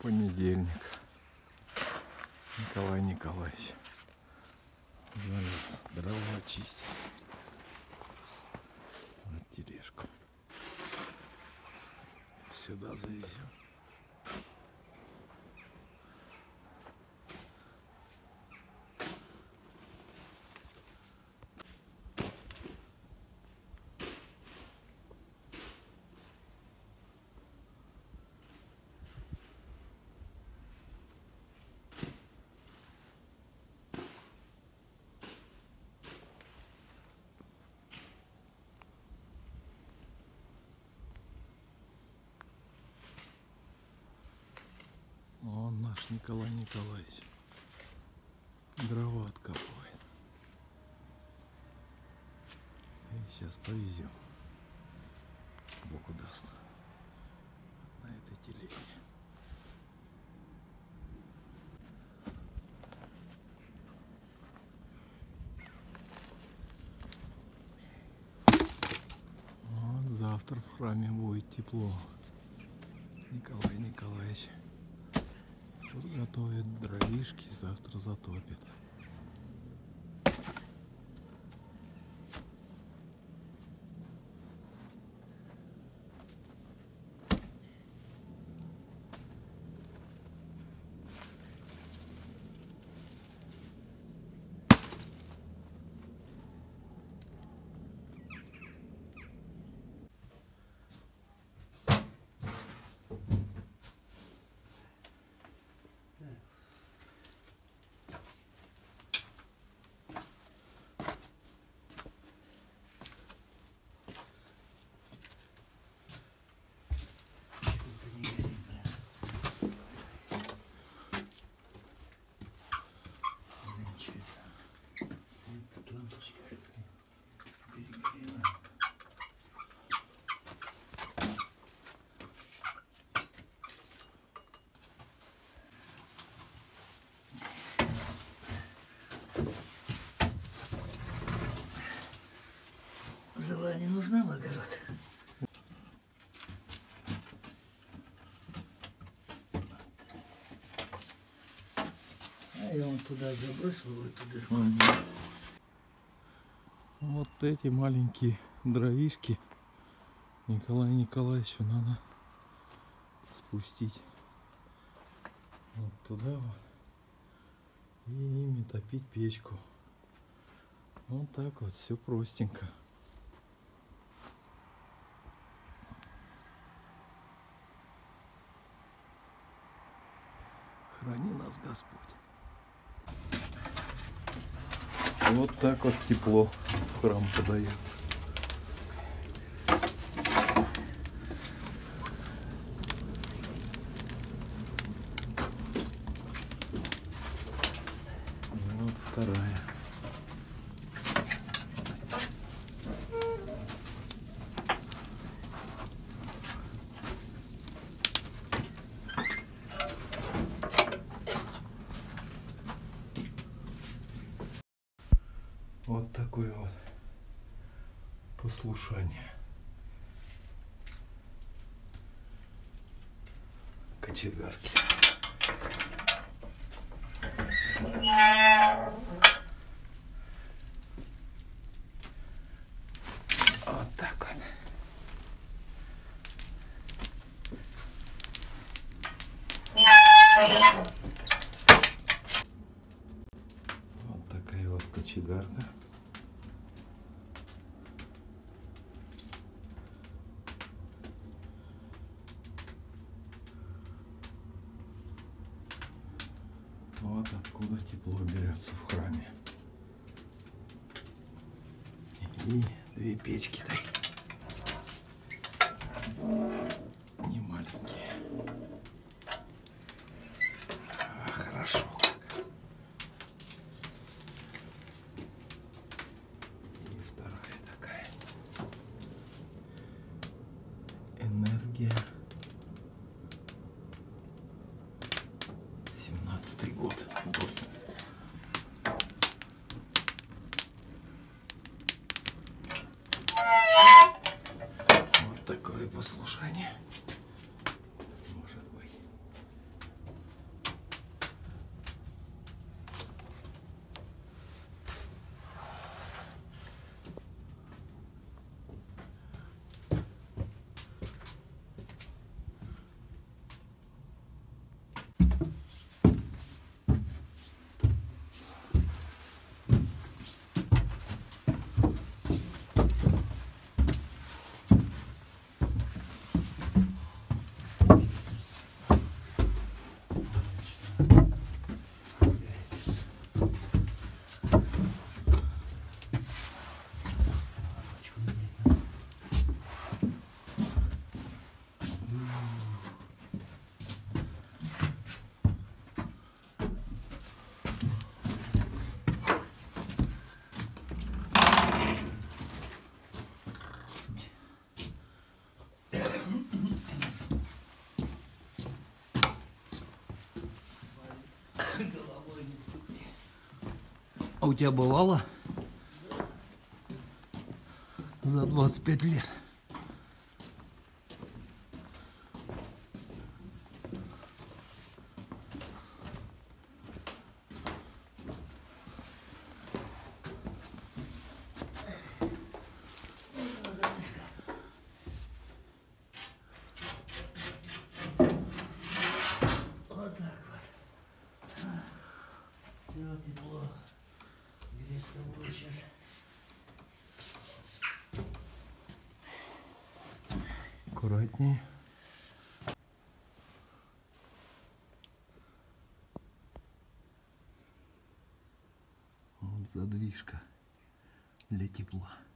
Понедельник. Николай Николаевич залез дрова чистить. Вот тележку. Сюда завезем. Вон наш Николай Николаевич дрова откапывает. И сейчас повезем. Бог удаст. На этой телеге. Вот завтра в храме будет тепло. Николай Николаевич тут готовит дровишки, завтра затопит. Зола не нужна в огород. А я вон туда забросил, в эту дырку. Вот эти маленькие дровишки Николаю Николаевичу надо спустить вот туда вот и ими топить печку. Вот так вот, все простенько. Храни нас Господь. Вот так вот тепло в храм подается. Вот вторая. Вот такое вот послушание. Кочегарки. Вот так вот. Вот такая вот кочегарка. Вот откуда тепло берется в храме. И две печки такие. Не маленькие. Хорошо как. И вторая такая. Энергия. 17-й год. Вот такое послушание. Может быть. А у тебя бывало? За 25 лет. Вот так вот. Все тепло. Греться буду сейчас. Аккуратнее. Вот задвижка для тепла.